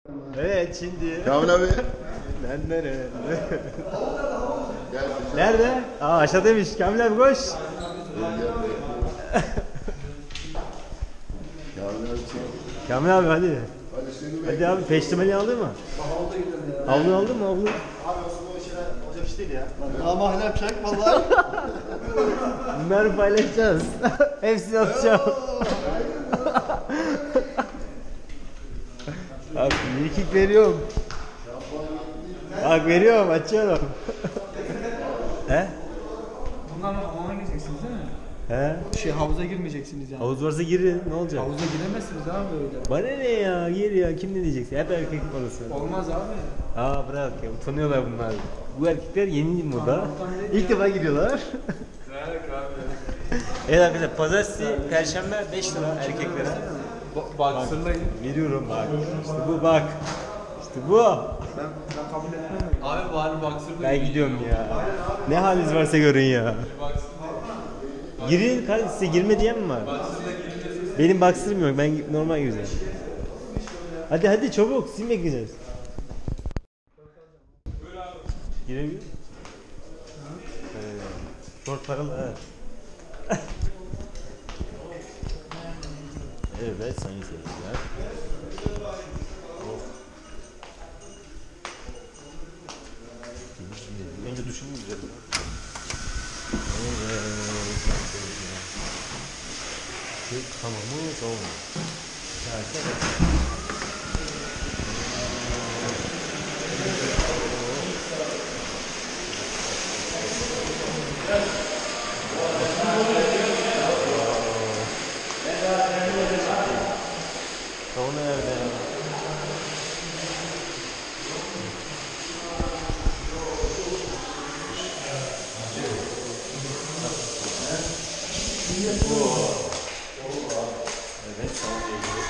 Evet şimdi. Kamil abi. Nerede? Nerede? Aa aşağıdaymış. Kamil abi koş. Kamil abi hadi. Hadi abi peştemali aldın mı? Havlu aldın mı havlu? Abi aslında o şeyler olacak iş değil ya. Ama hala yapacak vallahi. Bunları paylaşacağız. Hepsini atacağım. Abi bir kick veriyorum. Bak veriyorum açıyorum. He? Bunlarla hamama gireceksiniz değil mi? He? Havuza girmeyeceksiniz yani. Havuz varsa girin ne olacak? Havuza giremezsiniz abi öyle. Bana ne ya gir ya kim ne diyeceksin? Hep erkek parası. Olmaz abi. Aa bırak ya utanıyorlar bunlar. Bu erkekler yeni moda. İlk defa gidiyorlar. Evet arkadaşlar pazartesi, perşembe 5 lira erkeklere. Bak sırlayın. Veriyorum bak. İşte bu bak. İşte bu. Ben kabul etmem. Abi bari bak sırlayın. Ben gidiyorum ya. Ne haliniz varsa görün ya. Girin kardeşim size girme diyen mi var? Benim baksırım yok ben normal gireceğim. Hadi hadi çabuk siz mi bekleyeceğiz? Girebilir. Short paralı evet. Evet sayın seyirciler. Önce duşumu güzelim. Evet. Tamam mı? Tamam mı? Tamam nerede ya? Evet, tamam.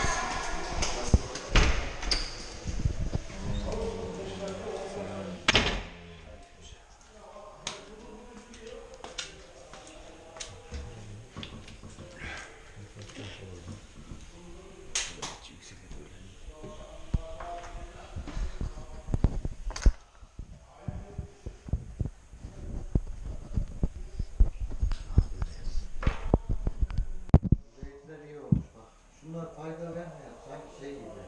Bunlar fayda vermiyor. Sanki şey gibi.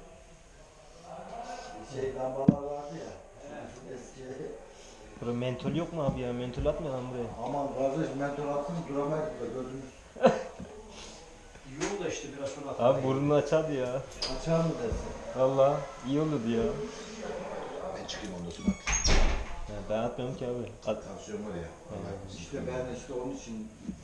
Lambalar vardı ya. Eski. Burada mentol yok mu abi ya? Mentol atmıyor lan buraya. Aman kardeş mentol atsın duramayız da gözümüz. İyi oldu işte biraz sonra. Abi burnunu açardı ya. Açar mı dersin? Valla iyi olurdu ya. Ben çıkayım ondan sonra. Ben atmıyorum ki abi. Tansiyon var ya. İşte ben işte onun için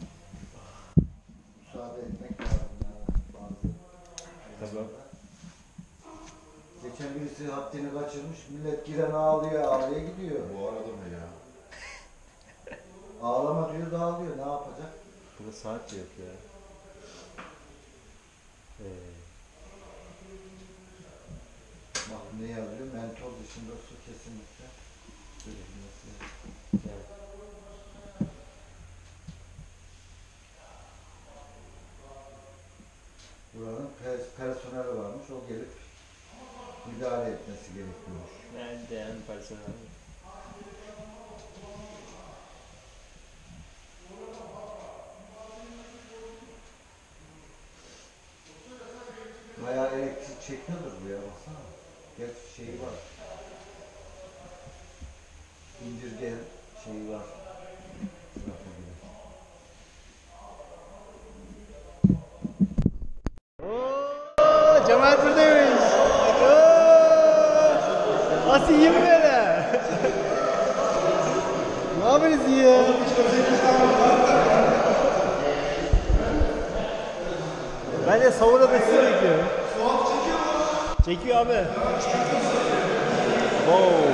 müsaade etmek lazım yani bazı. Tabii. Geçen birisi haddini kaçırmış, millet giren ağlıyor, ağlaya gidiyor. Bu arada mı ya? Ağlama diyor, dağılıyor, ne yapacak? Burada saat yok ya. Bak ne yazıyor, mentol dışında su kesinlikle. Buranın personeli varmış, o gelip müdahale etmesi gerekiyormuş. Nerede yani personel? Bayağı elektrik çekiyordur bu ya, baksana. Gerçi şeyi var. İndirge şeyi var. Ooo Cemal buradaymış. Nasıl iyi mi böyle? Ne yapıyorsunuz ya? Ben de savuna da sizi bekliyorum. Çekiyor abi. Wow.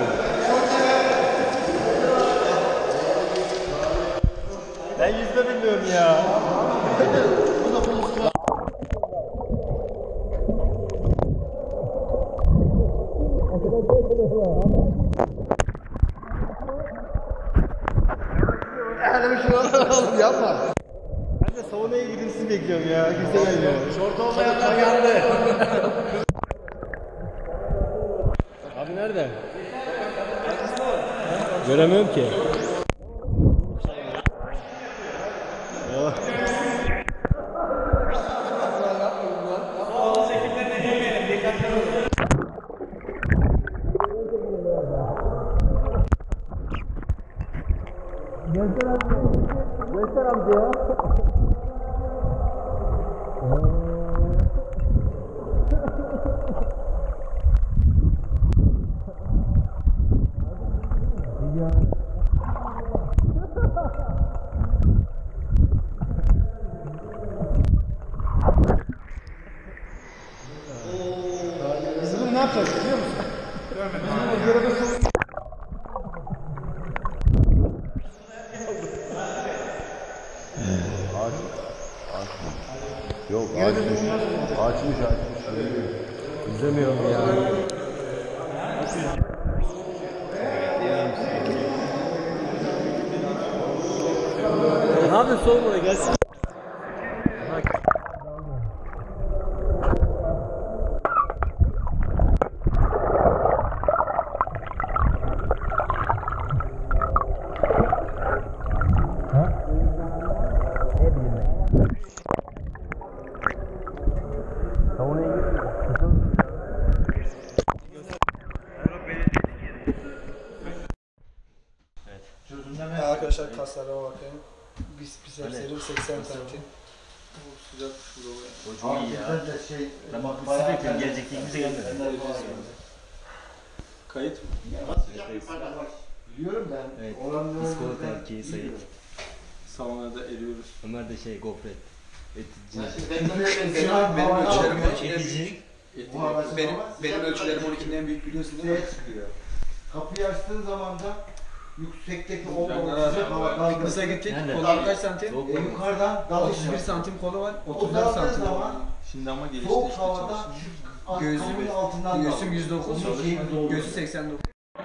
Ben yüzme bilmiyorum ya. Öyle bir şey olmaz yapma. Ben de saunaya gidip sizi bekliyorum ya. Kimse gelmiyor. Şort olmayanlar geldi. Abi nerede? Göremiyorum ki. Oh. Göster amca ya. Biz bunu ne yapacağız biliyor musun? Görmedim. Göreve soğuk. Yok açmış. Açmış. İzlemiyorum ya. Ne yapıyorsun soğuk oraya gelsin. Arkadaşlar kaslara bakayım. Bisepslerim 80 santim. Sıcak O çok iyi ya. Ben sizi bekliyorum. Gelecekte ikimize gelmedi. Kayıt. Biliyorum ben. Evet. İskolata erkeği Sayit. Saunada eriyoruz. Ömer de şey gofret. Etici. Benim ölçülerim 12'nin en büyük biliyorsun değil mi? Kapıyı açtığın zaman da yüksekteki o Fitness'a gittik. Nerede? Kolu kaç santim? yukarıdan 31 santim kolu var. 34 Uzandığı santim. zaman Şimdi ama gelişti soğuk işte havada çalışıyor. şu kapının altından Göğsüm 109, göğsü 89.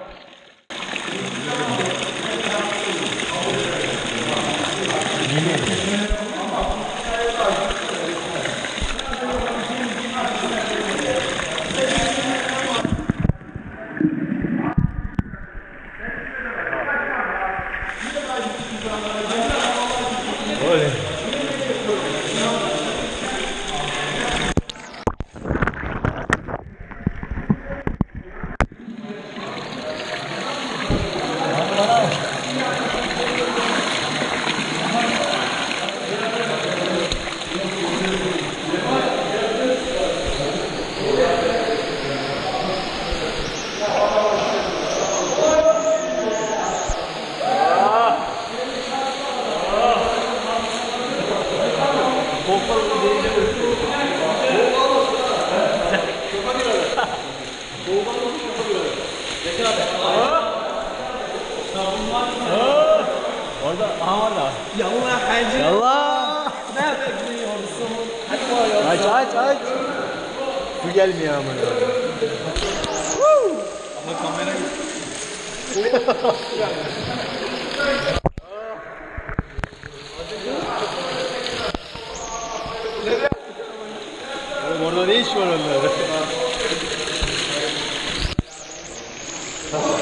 Oley. Orada hala. Yallah bence. Yallah. Ne yapıyorsun? Aç. Su gelmiyor ama. Ama kamera Oğlum orada ne iş var onlarda?